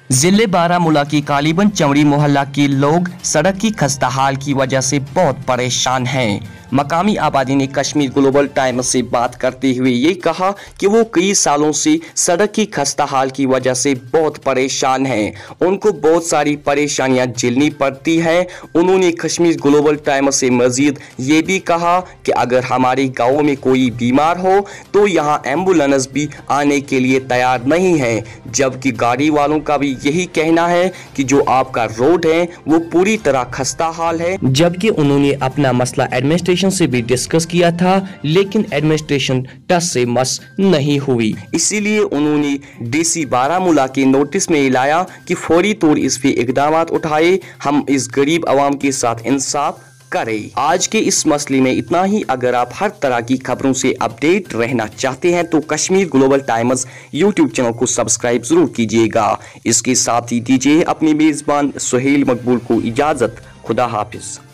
जिले बारामूला की कालीबंद चमड़ी मोहल्ला के लोग सड़क की खस्ताहाल की वजह से बहुत परेशान हैं। मकामी आबादी ने कश्मीर ग्लोबल टाइम्स से बात करते हुए ये कहा कि वो कई सालों से सड़क की खस्ताहाल की वजह से बहुत परेशान हैं। उनको बहुत सारी परेशानियां झेलनी पड़ती हैं। उन्होंने कश्मीर ग्लोबल टाइम्स से मजीद ये भी कहा कि अगर हमारे गाँव में कोई बीमार हो तो यहाँ एम्बुलेंस भी आने के लिए तैयार नहीं है, जबकि गाड़ी वालों का भी यही कहना है कि जो आपका रोड है वो पूरी तरह खस्ता हाल है। जबकि उन्होंने अपना मसला एडमिनिस्ट्रेशन से भी डिस्कस किया था, लेकिन एडमिनिस्ट्रेशन टस से मस नहीं हुई। इसीलिए उन्होंने डीसी बारामूला के नोटिस में लाया कि फौरी तौर इस पे इकदाम उठाए, हम इस गरीब आवाम के साथ इंसाफ करें। आज के इस मसले में इतना ही। अगर आप हर तरह की खबरों से अपडेट रहना चाहते हैं तो Kashmir Global Times YouTube channel को सब्सक्राइब जरूर कीजिएगा। इसके साथ ही दीजिए अपनी मेजबान सुहेल मकबूल को इजाजत। खुदा हाफिज।